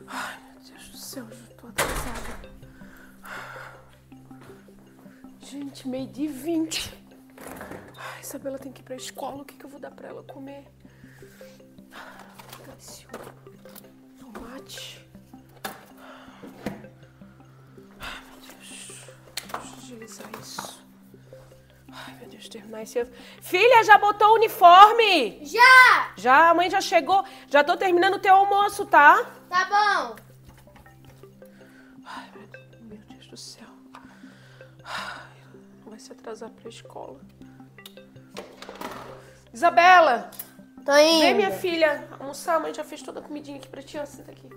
Ai, meu Deus do céu, eu já tô atrasada. Gente, 12h20. Ai, Isabela tem que ir pra escola. O que eu vou dar pra ela comer? Delicioso. Tomate. Ai, meu Deus. Deixa eu agilizar isso. Ai, meu Deus, terminar esse... Filha, já botou o uniforme? Já! Já, a mãe já chegou. Já tô terminando o teu almoço, tá? Tá bom. Ai, meu Deus do céu. Ai, não vai se atrasar pra escola. Isabela! Tô indo. Vem, minha filha, almoçar. A mãe já fez toda a comidinha aqui pra ti. Ó, senta aqui.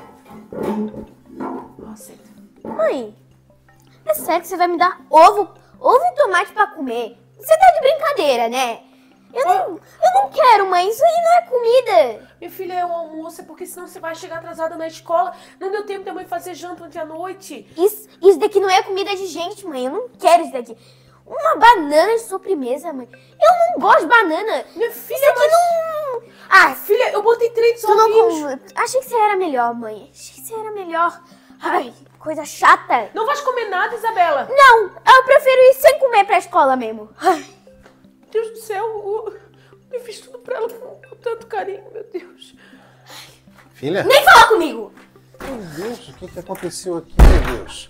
Ó, senta. Mãe, é sério que você vai me dar ovo e tomate pra comer? Você tá de brincadeira, né? Eu não quero, mãe. Isso aí não é comida. Minha filha, é o almoço, é porque senão você vai chegar atrasada na escola. Não deu tempo da mãe fazer janta ontem à noite. Isso daqui não é comida de gente, mãe. Eu não quero isso daqui. Uma banana de sobremesa, mãe. Eu não gosto de banana. Minha filha, Isso aqui mas... não... Ah, Filha, eu botei 3 tu não ovinhos. Achei que você era melhor, mãe. Achei que você era melhor. Ai, coisa chata. Não vais comer nada, Isabela. Não, eu prefiro ir sem comer pra escola mesmo. Ai. Deus do céu, eu fiz tudo pra ela com tanto carinho, meu Deus. Filha? Nem fala comigo. Meu Deus, o que aconteceu aqui, meu Deus?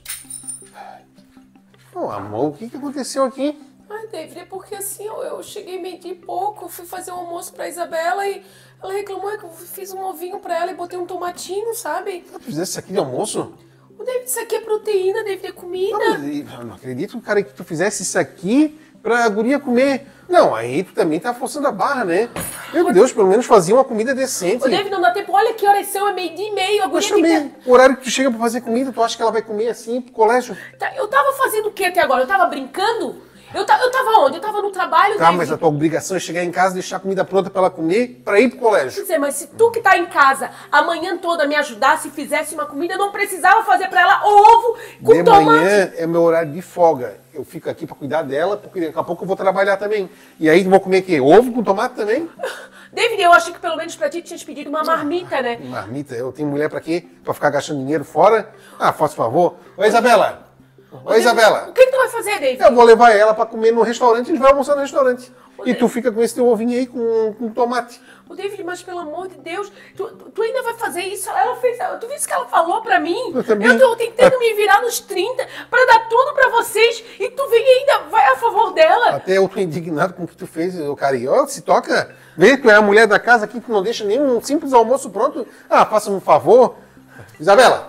Oh, amor, o que aconteceu aqui? Ai, David, é porque assim, eu cheguei meio-dia e pouco, fui fazer um almoço pra Isabela e ela reclamou que eu fiz um ovinho pra ela e botei um tomatinho, sabe? Tu fizesse isso aqui de almoço? O David, isso aqui é proteína, David, é comida. Eu não acredito, cara, que tu fizesse isso aqui pra guria comer. Não, aí tu também tá forçando a barra, né? Meu Deus, pelo menos fazia uma comida decente. O David, não dá tempo, olha que horas são, é 12h30, a Mas guria tem também, o horário que tu chega pra fazer comida, tu acha que ela vai comer assim pro colégio? Eu tava fazendo o que até agora? Eu tava brincando? Eu tava onde? Eu tava no trabalho, Tá, David. mas a tua obrigação é chegar em casa, deixar a comida pronta pra ela comer, pra ir pro Quer colégio. dizer, mas se tu que tá em casa a manhã toda me ajudasse e fizesse uma comida, eu não precisava fazer pra ela ovo com De tomate. manhã é meu horário de folga. Eu fico aqui pra cuidar dela, porque daqui a pouco eu vou trabalhar também. E aí vou comer o quê? Ovo com tomate também? David, eu achei que pelo menos pra ti tinhas pedido uma marmita, né? Marmita, eu tenho mulher pra quê? Pra ficar gastando dinheiro fora? Ah, faça favor. Oi, Isabela. Oi, Isabela. O que tu vai fazer, David? Eu vou levar ela pra comer no restaurante, a gente vai almoçar no restaurante. E tu fica com esse teu ovinho aí com tomate. Ô, David, mas pelo amor de Deus, tu ainda vai fazer isso? Ela fez. Tu viu isso que ela falou pra mim? Eu também. Eu tô tentando me virar nos 30 pra dar tudo pra vocês e tu vem e ainda vai a favor dela. Até eu tô indignado com o que tu fez, ô cara. E ó, se toca, vê que tu é a mulher da casa aqui que não deixa nenhum simples almoço pronto. Ah, faça-me um favor. Isabela.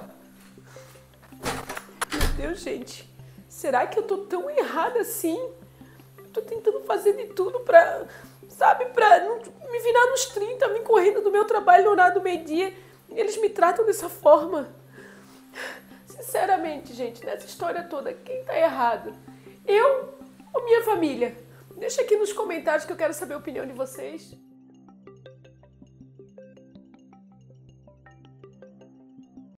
Meu Deus, gente. Será que eu tô tão errada assim? Eu tô tentando fazer de tudo pra, sabe, pra não me virar nos 30, me correndo do meu trabalho no horário do meio-dia. E eles me tratam dessa forma. Sinceramente, gente, nessa história toda, quem tá errado? Eu ou minha família? Deixa aqui nos comentários que eu quero saber a opinião de vocês.